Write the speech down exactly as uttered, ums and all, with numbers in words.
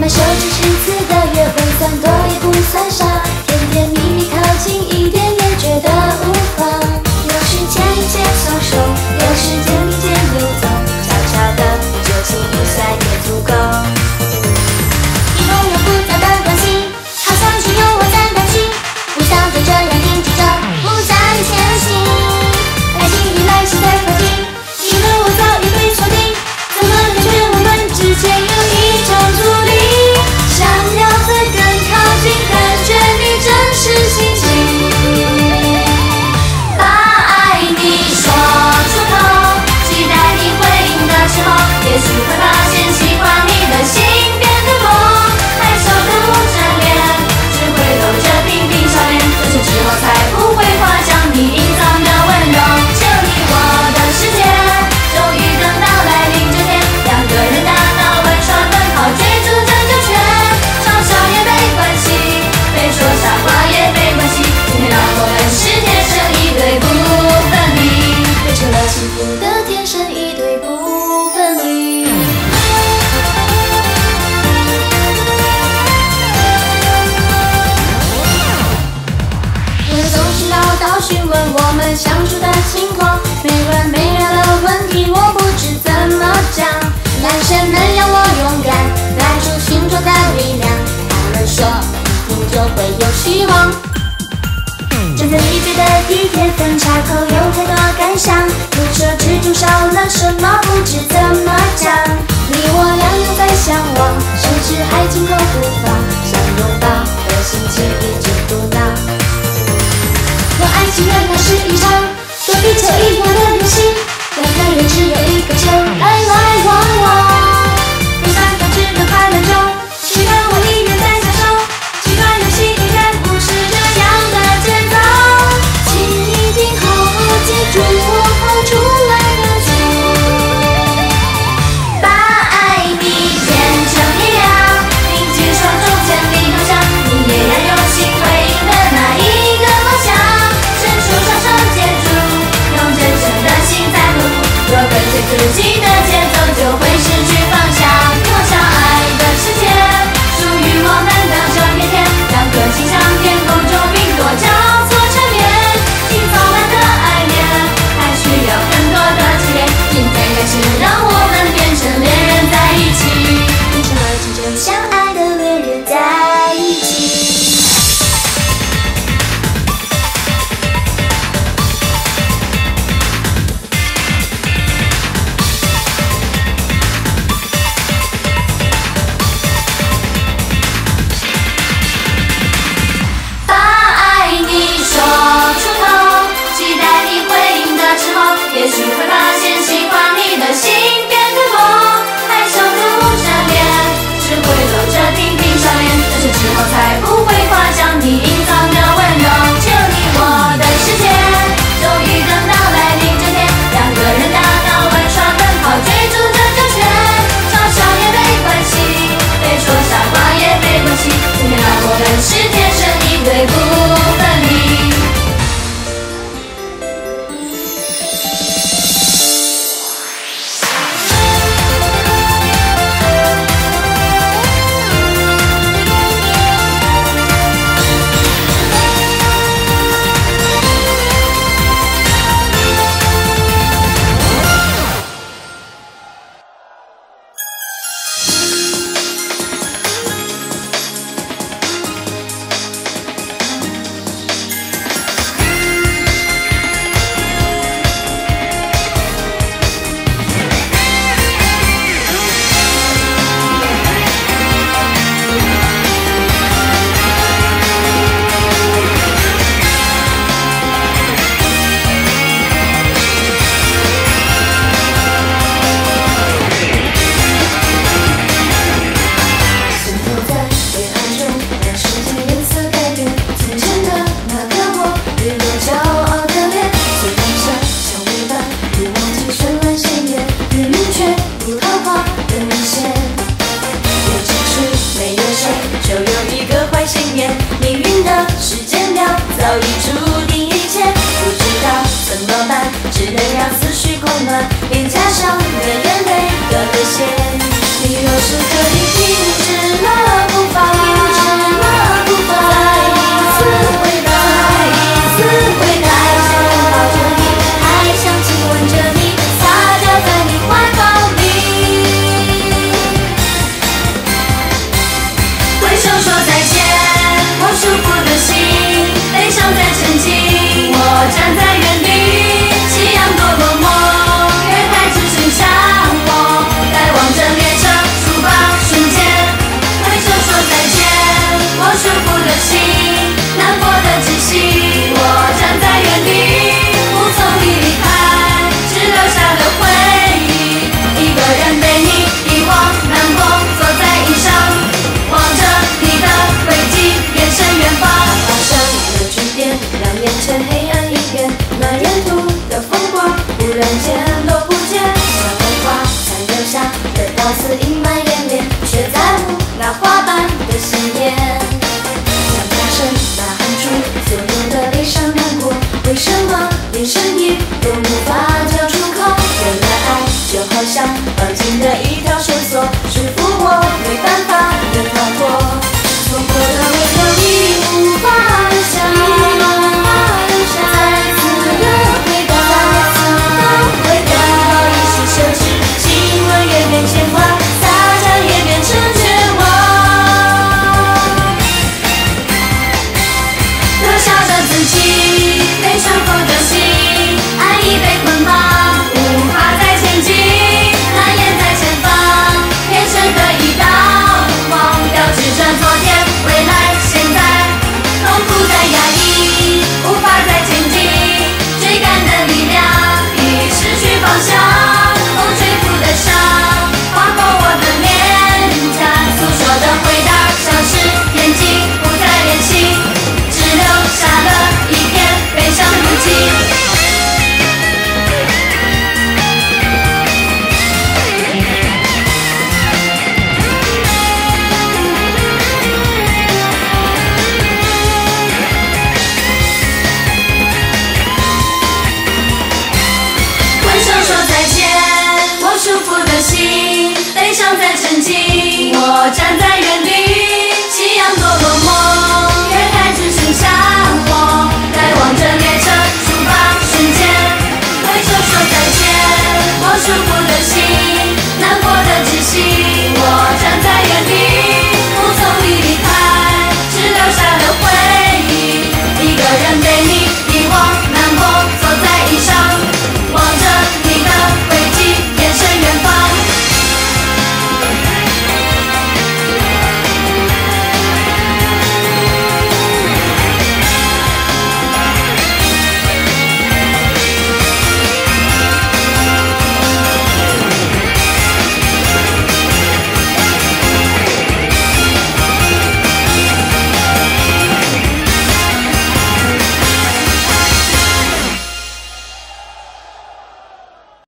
们手指十次的约会算多也不算少，甜甜蜜蜜靠近一点也觉得无妨。有时牵一牵松手，有时肩并肩游走，悄悄的就亲一下也足够。一种有复杂的关系，好像只有我在担心，不想就这样停止着，不再前行。爱情依赖是在靠近，以为我早已被锁定，怎么感觉我们之间有一种阻力？想要再更靠近，感觉你真实心情。把爱你说出口，期待你回应的时候，也许会发现喜欢你的心变得多。害羞的捂着脸，只会露着冰冰笑脸，这些之后才不会滑向你隐藏的温柔。就你我的世界，终于等到来临这天，两个人大闹玩耍奔跑追逐拯救权，嘲笑也没关系，被说傻话也没关系，今天让我们是天生一对不分离，变成了幸福的天生一对不分离。我总是唠叨询问我们相处的情况，没完没了的问题，我不知怎么讲。男生们让我勇敢，拿出心中的力量，他们说一听就会有希望。站在离别的地铁分岔口，有太多感想，不说之中少了什么，不知怎么讲。你我两人在相望，甚至还紧扣不放，想拥抱的心情一直不闹。我爱情原来是一场和地球一样的旅行，两个人只有一个球，来来往往，不想感知的快乐中，谁让我一人在享受，奇怪游戏依然不是这样的节奏，请一定好好记住我跑出来的球。把爱你变成力量，凝聚双手千里共享，你也要用心回应的那一个方向，伸出双手接住，用真诚的心在呵护，若跟随自己的节奏就会失去方向。多少爱的世界属于我们的这片天，两颗心像天空中云朵交错缠绵，听早晚的爱恋还需要更多的体验，今天开始让我们变成恋人在一起，变成了真正相爱的恋人在一起。把爱你说出口，期待你回应的时候，也许会发现喜欢你的心变得多。害羞的捂着脸，只会露着冰冰笑脸，这些之后才不会滑向你隐藏的温柔。只有你我的世界，终于等到来临这天，两个人大闹玩耍奔跑追逐拯救权，嘲笑也没关系，被说傻话也没关系，今天让我们是天生一对不分离。早已注定一切，不知道怎么办，只能让思绪狂乱，脸颊上的眼泪掉个咸。你若是可以停止了。 心，难过的窒息。